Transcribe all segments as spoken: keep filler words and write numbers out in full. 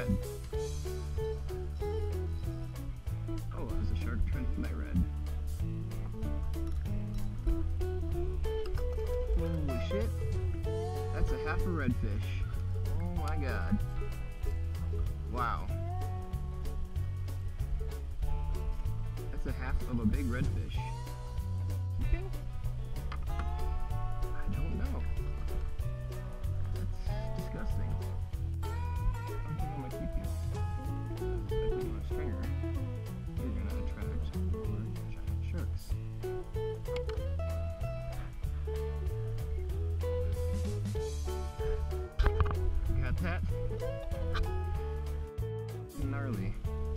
red. Oh, there's a shark trying to eat my red. Holy shit. That's a half a redfish. Oh my god. Wow. That's a half of a big redfish. Keeping? I don't know. That's disgusting. I don't think I'm gonna keep you. If I put you on a stringer, you're gonna attract more giant sharks. Got that? Gnarly.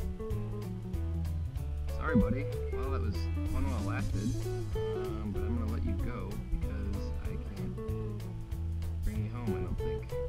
Sorry, buddy. Well, that was fun while it lasted, um, but I'm gonna let you go because I can't bring you home, I don't think.